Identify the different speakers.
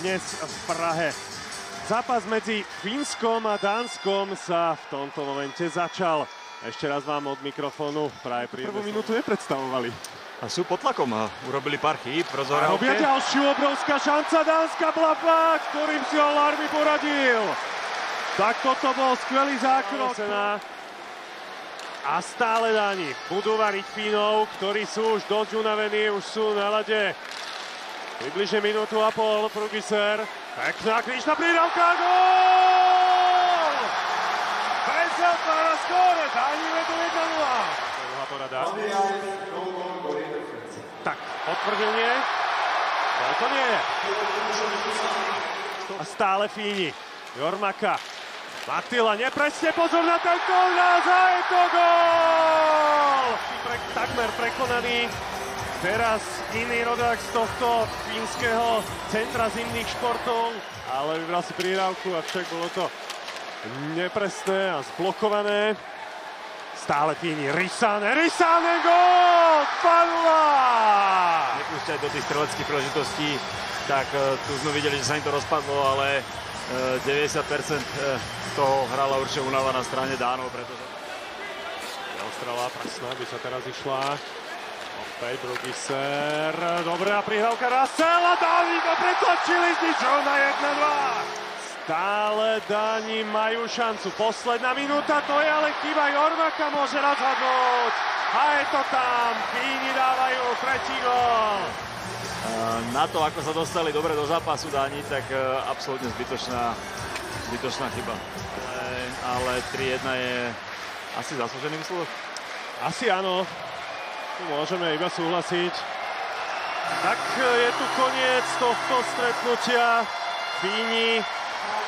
Speaker 1: dnes v Prahe. Zápas medzi Fínskom a Dánskom sa v tomto momente začal. Ešte raz vám od mikrofónu práve
Speaker 2: Prvú minútu nepredstavovali.
Speaker 3: A sú pod tlakom a urobili pár chýb. Rozhoravke.
Speaker 1: Robia ďalšiu obrovská šanca Dánska, Blafák, ktorým si ho Larmi poradil. Tak toto bol skvelý zákrok. A stále Dáni budú variť Fínov, ktorí sú už dosť unavení, už sú na ľade. Približne minútu a pol, Prugiser. Pekná krížna prídavka, gól! Veselka na skóre, Dáni vedú 1-0. Druhá porada. Tak, potvrdenie. Ale to nie je. A stále Fíni. Jormaka. Mattila, nepresne, pozor na ten gól, a je to gól! Takmer prekonaný. Teraz iný rodák z tohto fínskeho centra zimných športov, ale vybral si prihrávku, avšak bolo to nepresné a zblokované. Stále Fíni, Risane, gól! 2-0!
Speaker 3: Nepúšťať do tých streleckých príležitostí, tak tu sme videli, že sa im to rozpadlo, ale 90% toho hrala určite únava na strane Dánov, pretože...
Speaker 1: Ostrela presná, by sa teraz išla. Opäť Prugiser. Dobrá prihrávka Russell a Dáni to pretlačili z ničoho na 1-2. Stále Dáni majú šancu. Posledná minúta, to je ale chyba. Jormaka môže rozhodnúť. A je to tam. Fíni dávajú tretí gól.
Speaker 3: Na to, ako sa dostali dobre do zápasu Dáni, tak absolútne zbytočná chyba. Ale 3-1 je asi zaslúžený výsledok?
Speaker 1: Asi áno. Tu môžeme iba súhlasiť. Tak je tu koniec tohto stretnutia. Fíni